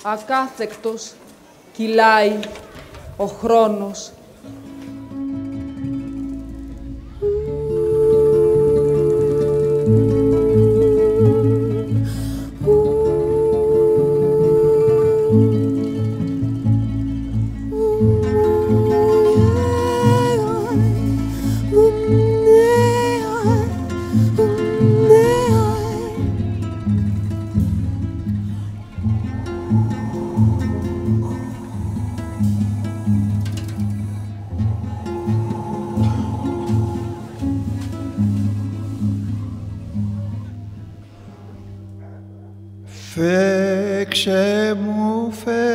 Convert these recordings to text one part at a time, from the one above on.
Ακάθεκτος κυλάει ο χρόνος. Φέξε μου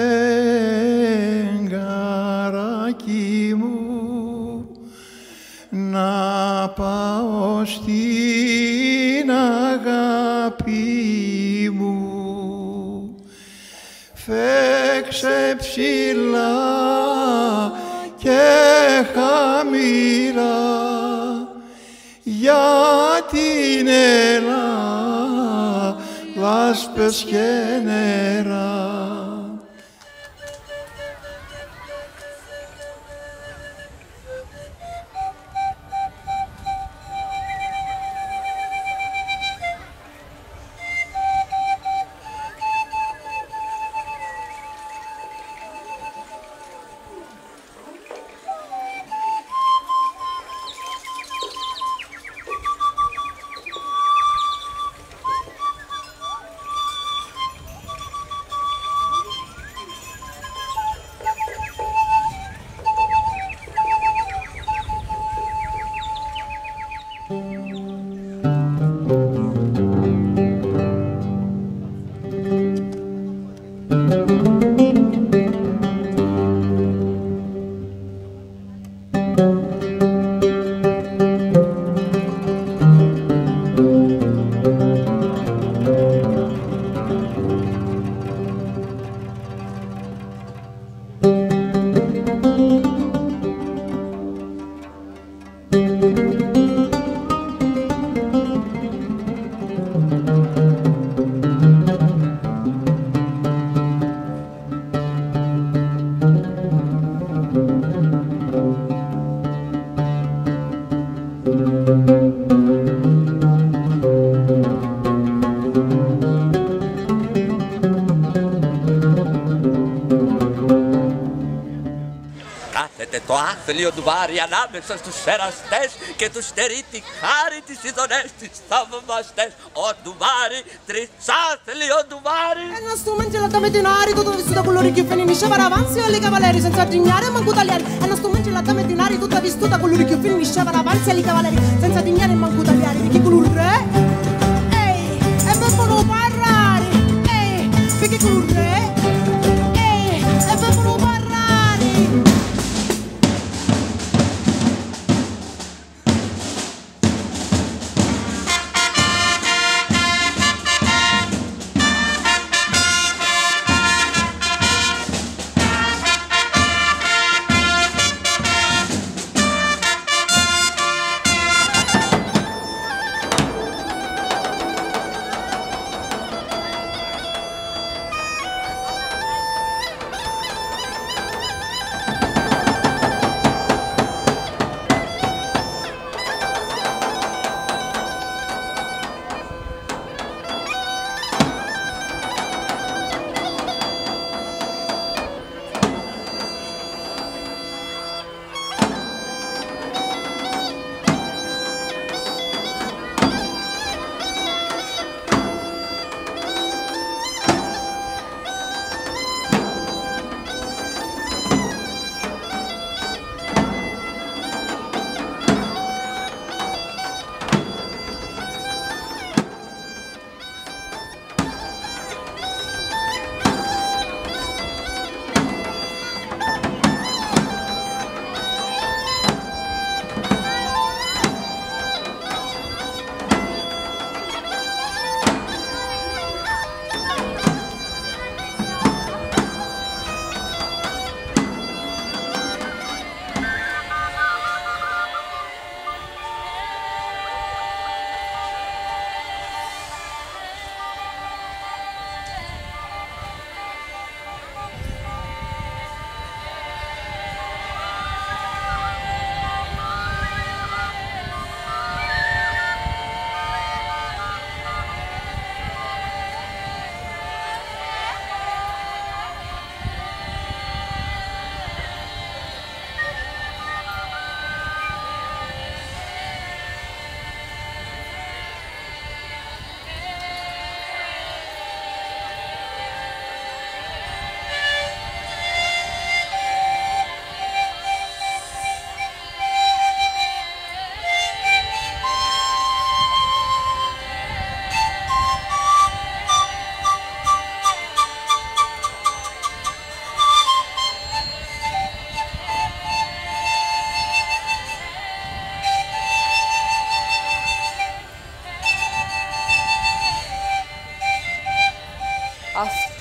φεγγαράκι μου να πάω στην αγάπη μου. Φέξε ψηλά και χαμηλά για την λάσπες και νερά. Το άθλιο του Βάρη ανάμεσα στους εραστές και τους στερεί τη χάρη της ειδονές της θαυμαστές. Ο Ντουβάρη, τρισάθλιο Ντουβάρη. Ένα strumento latte metinari, tutto vestito a colori che finisce per avanti alle cavalieri senza dignare manco tagliare. Una strumento latte metinari, tutta vestita a colori che finisce per avanti alle cavalieri senza dignare manco tagliare. Perché colore? Ehi, e vengono parlare. Ehi, perché colore? Ehi, e vengono parlare.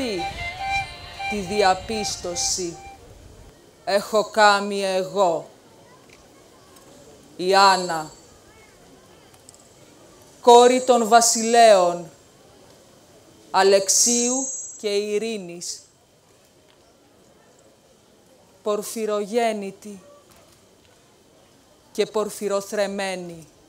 αυτή τη διαπίστωση έχω κάμει εγώ, η Άννα, κόρη των βασιλέων Αλεξίου και Ειρήνης, πορφυρογέννητη και πορφυροθρεμένη.